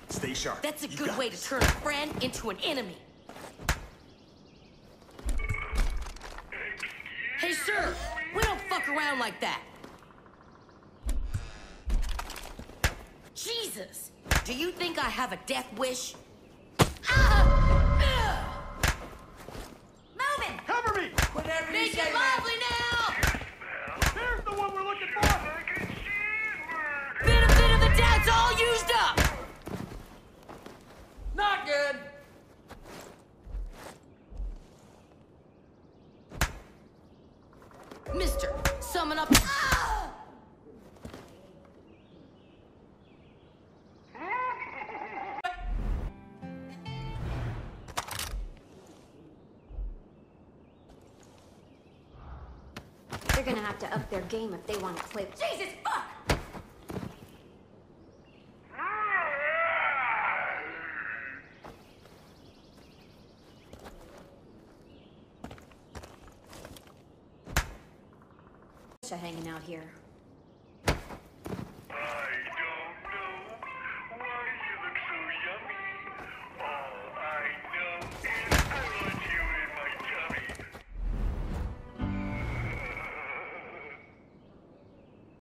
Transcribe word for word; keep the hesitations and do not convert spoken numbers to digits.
Stay sharp. That's a You good got way this. to turn a friend into an enemy. Hey, sir, we don't fuck around like that. Jesus, do you think I have a death wish? Ah! Moving! Cover me! Whatever you Make say, it man. lively now! There's the one we're looking for! Benefit of the doubt's all used up! Not good. Mister, summon up. Ah! They're gonna have to up their game if they want to play. Jesus, fuck! Hanging out here.